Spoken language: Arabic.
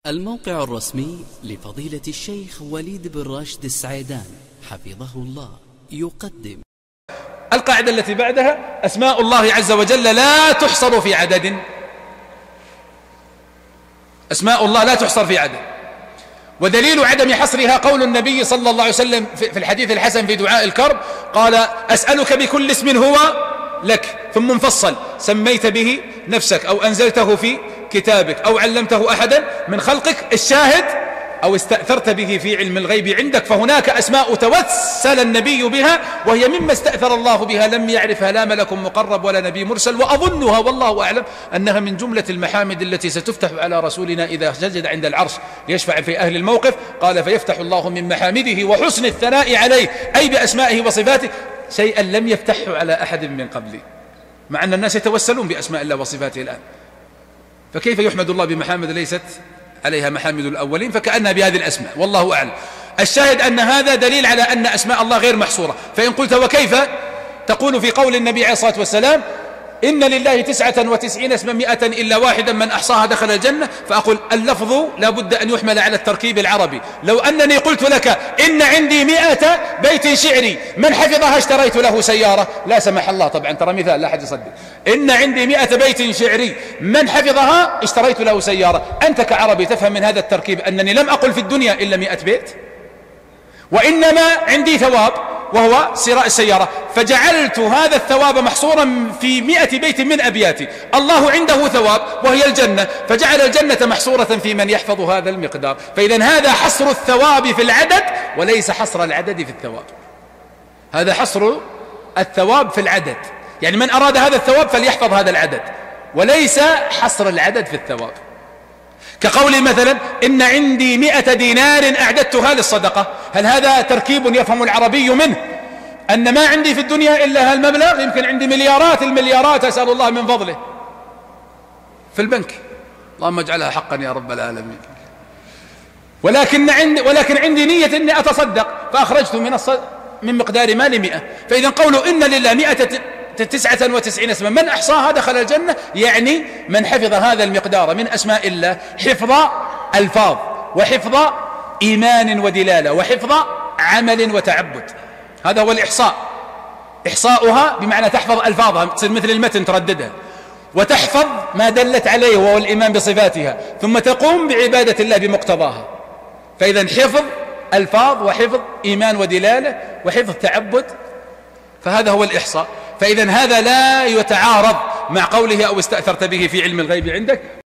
الموقع الرسمي لفضيلة الشيخ وليد بن راشد السعيدان حفظه الله يقدم القاعدة التي بعدها: أسماء الله عز وجل لا تحصر في عدد. أسماء الله لا تحصر في عدد، ودليل عدم حصرها قول النبي صلى الله عليه وسلم في الحديث الحسن في دعاء الكرب، قال: أسألك بكل اسم هو لك، ثم مفصل: سميت به نفسك أو أنزلته في كتابك أو علمته أحدا من خلقك. الشاهد: أو استأثرت به في علم الغيب عندك. فهناك أسماء توسل النبي بها وهي مما استأثر الله بها، لم يعرفها لا ملك مقرب ولا نبي مرسل. وأظنها والله أعلم أنها من جملة المحامد التي ستفتح على رسولنا إذا سجد عند العرش ليشفع في أهل الموقف. قال: فيفتح الله من محامده وحسن الثناء عليه، أي بأسمائه وصفاته، شيئا لم يفتحه على أحد من قبله، مع أن الناس يتوسلون بأسماء الله وصفاته الآن. فكيف يحمد الله بمحامد ليست عليها محامد الأولين؟ فكأنها بهذه الأسماء، والله أعلم. الشاهد أن هذا دليل على أن أسماء الله غير محصورة. فإن قلت: وكيف؟ تقول في قول النبي عليه الصلاة والسلام: إن لله 99 اسما 100 إلا واحدا من أحصاها دخل الجنة. فأقول: اللفظ لا بد أن يحمل على التركيب العربي. لو أنني قلت لك: إن عندي 100 بيت شعري من حفظها اشتريت له سيارة، لا سمح الله، طبعا ترى مثال لا أحد يصدق. إن عندي 100 بيت شعري من حفظها اشتريت له سيارة. أنت كعربي تفهم من هذا التركيب أنني لم أقل في الدنيا إلا 100 بيت، وإنما عندي ثواب وهو شراء السيارة، فجعلت هذا الثواب محصورا في 100 بيت من أبياتي. الله عنده ثواب وهي الجنة، فجعل الجنة محصورة في من يحفظ هذا المقدار. فإذا هذا حصر الثواب في العدد وليس حصر العدد في الثواب. هذا حصر الثواب في العدد، يعني من أراد هذا الثواب فليحفظ هذا العدد، وليس حصر العدد في الثواب. كقولي مثلا: إن عندي 100 دينار أعددتها للصدقة. هل هذا تركيب يفهم العربي منه أن ما عندي في الدنيا إلا هالمبلغ؟ يمكن عندي مليارات المليارات أسأل الله من فضله في البنك، اللهم اجعلها حقا يا رب العالمين. ولكن عندي نية أني أتصدق، فأخرجت من مقدار مالي 100. فإذا قوله إن لله 199 اسما من أحصاها دخل الجنة، يعني من حفظ هذا المقدار من أسماء الله حفظ ألفاظ، وحفظ إيمان ودلالة، وحفظ عمل وتعبد. هذا هو الإحصاء. إحصاؤها بمعنى تحفظ ألفاظها، تصير مثل المتن ترددها، وتحفظ ما دلت عليه وهو الإيمان بصفاتها، ثم تقوم بعبادة الله بمقتضاها. فإذا حفظ ألفاظ، وحفظ إيمان ودلالة، وحفظ تعبد، فهذا هو الإحصاء. فإذا هذا لا يتعارض مع قوله: أو استأثرت به في علم الغيب عندك.